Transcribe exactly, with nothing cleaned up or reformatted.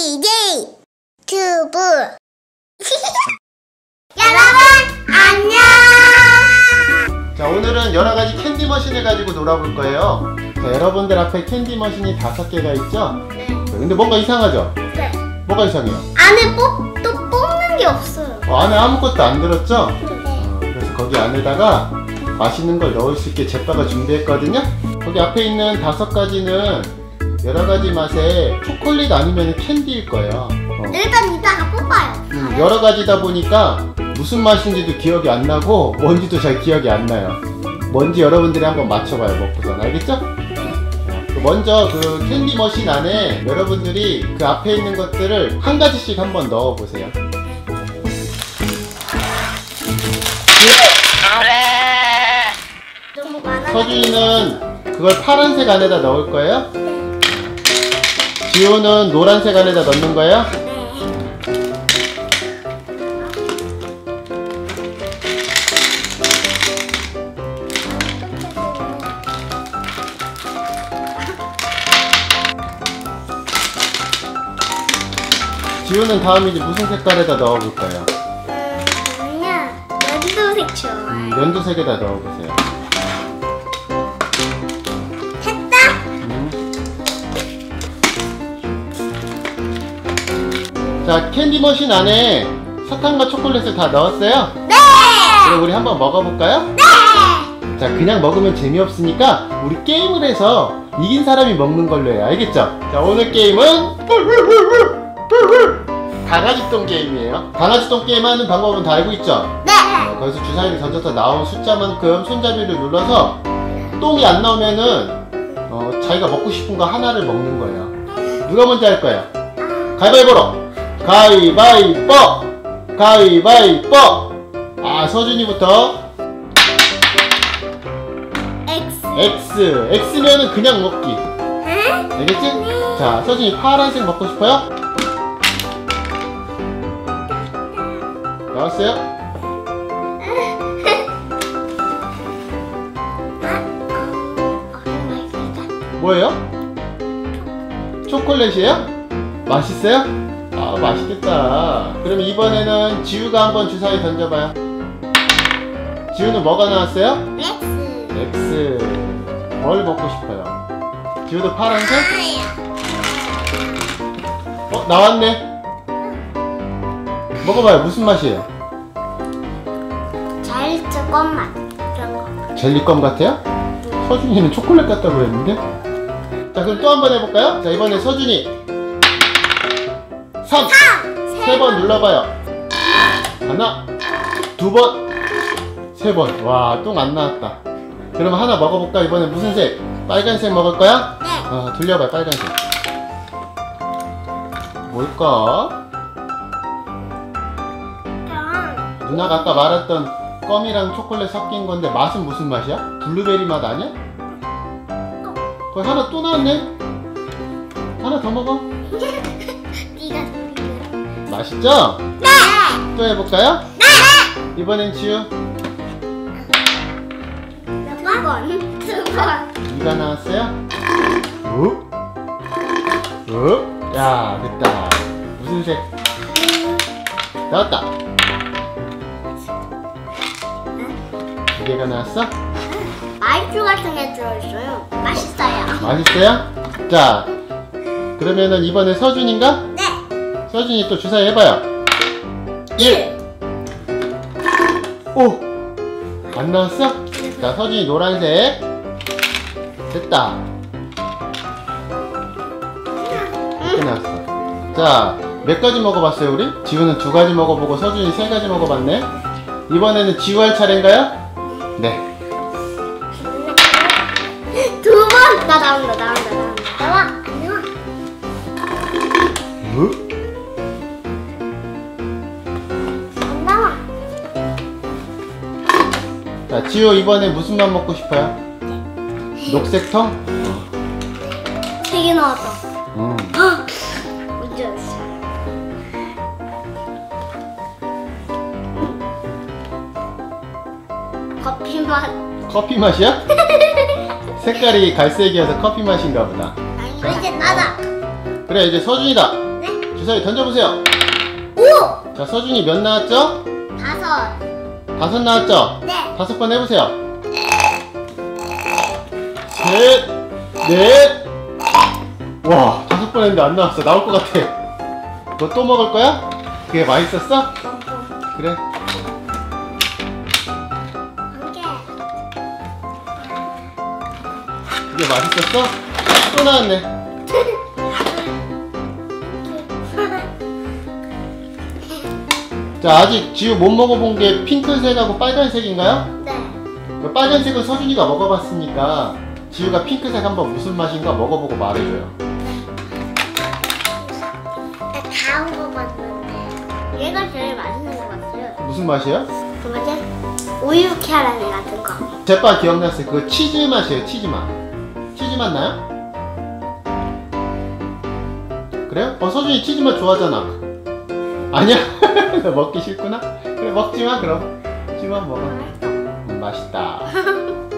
지제이 튜브 여러분 안녕. 자, 오늘은 여러가지 캔디 머신을 가지고 놀아볼 거예요. 자, 여러분들 앞에 캔디 머신이 다섯 개가 있죠? 네. 근데 뭔가 이상하죠? 네. 뭐가 이상해요? 안에 뽑, 또 뽑는 게 없어요. 어, 안에 아무것도 안 들었죠? 네. 어, 그래서 거기 안에다가 맛있는 걸 넣을 수 있게 제빠가 준비했거든요? 거기 앞에 있는 다섯 가지는 여러 가지 맛의 초콜릿 아니면 캔디일 거예요. 어. 일단 이따가 뽑아요. 음, 여러 가지다 보니까 무슨 맛인지도 기억이 안 나고 뭔지도 잘 기억이 안 나요. 뭔지 여러분들이 한번 맞춰봐요, 먹고선. 알겠죠? 어, 먼저 그 캔디 머신 안에 여러분들이 그 앞에 있는 것들을 한 가지씩 한번 넣어보세요. 너무 많아. 서준이는 그걸 파란색 안에다 넣을 거예요? 지호는 노란색 안에다 넣는 거예요? 네. 지호는 다음 이제 무슨 색깔에다 넣어볼까요? 음, 저는요 연두색 좋아요. 음, 연두색에다 넣어보세요. 했다? 음. 자, 캔디 머신 안에 사탕과 초콜릿을 다 넣었어요? 네! 그럼 우리 한번 먹어볼까요? 네! 자, 그냥 먹으면 재미없으니까 우리 게임을 해서 이긴 사람이 먹는 걸로 해요. 알겠죠? 자, 오늘 게임은 강아지똥 게임이에요. 강아지똥 게임 하는 방법은 다 알고 있죠? 네! 어, 거기서 주사위를 던져서 나온 숫자만큼 손잡이를 눌러서 똥이 안 나오면은 어, 자기가 먹고 싶은 거 하나를 먹는 거예요. 누가 먼저 할 거예요? 가위바위보로! 가위바위보! 가위바위보! 아, 서준이부터. X. X. X면은 그냥 먹기. 응? 알겠지? 자, 서준이 파란색 먹고 싶어요? 나왔어요? 뭐예요? 초콜릿이에요? 맛있어요? 아, 맛있겠다. 그럼 이번에는 지우가 한번 주사위 던져봐요. 지우는 뭐가 나왔어요? X. X. 뭘 먹고 싶어요? 지우도 파란색? 어, 나왔네. 먹어봐요. 무슨 맛이에요? 잘리트 껌맛 그런 거. 젤리껌 같아요? 서준이는 초콜릿 같다고 그랬는데? 자, 그럼 또 한 번 해볼까요? 자, 이번에 서준이 삼! 세 번 눌러봐요. 하나, 두 번, 세 번. 와, 똥 안 나왔다. 그러면 하나 먹어볼까? 이번에 무슨 색? 빨간색 먹을 거야? 네. 어, 돌려봐요. 빨간색. 뭘까? 그럼 누나가 아까 말했던 껌이랑 초콜릿 섞인 건데 맛은 무슨 맛이야? 블루베리 맛 아니야? 거기 하나 또 나왔네? 하나 더 먹어. 네가 돌려. 맛있죠? 네. 또 해볼까요? 네. 이번엔 지우. 몇 번? 두 번. 이가 나왔어요? 오? 오? 야, 됐다. 무슨 색? 나왔다. 두 개가 나왔어? 아이스 같은 게 들어있어요. 맛있어요. 맛있어요? 자, 그러면은 이번에 서준인가? 네. 서준이 또 주사위 해봐요. 일. 오! 안 나왔어? 자, 서준이 노란색. 됐다. 이렇게 나왔어. 자, 몇 가지 먹어봤어요, 우리? 지우는 두 가지 먹어보고 서준이 세 가지 먹어봤네. 이번에는 지우 할 차례인가요? 네. 두 번. 나 나온다. 나온다. 나온다. 나와. 안 나와. 뭐? 안 나와. 자, 지우 이번에 무슨 맛 먹고 싶어요? 녹색통? 세 개 나왔다. 음. 헉! 언제 왔어? 커피 맛. 커피 맛이야? 색깔이 갈색이어서 커피 맛인가 보다. 아니, 이제 나다. 그래, 이제 서준이다. 네? 주사위 던져보세요. 오! 자, 서준이 몇 나왔죠? 다섯. 다섯 나왔죠? 네. 다섯 번 해보세요. 셋, 넷. 와, 다섯 번 했는데 안 나왔어. 나올 것 같아. 너 또 먹을 거야? 그게 맛있었어? 그래. 한 개. 그게 맛있었어? 또 나왔네. 자, 아직 지우 못 먹어본 게 핑크색하고 빨간색인가요? 네. 그 빨간색은 서준이가 먹어봤으니까 지우가 핑크색 한번 무슨 맛인가 먹어보고 말해줘요. 다음 거 봤는데 얘가 제일 맛있는 것 같아요. 무슨 맛이에요? 그 뭐지? 우유 캐러멜 같은 거. 제빠 기억났어요. 그거 치즈 맛이에요. 치즈 맛. 치즈 맛 나요? 그래요? 어, 서준이 치즈 맛 좋아하잖아. 아니야? 너 먹기 싫구나? 그래, 먹지마 그럼. 치즈만 먹어. 음, 맛있다.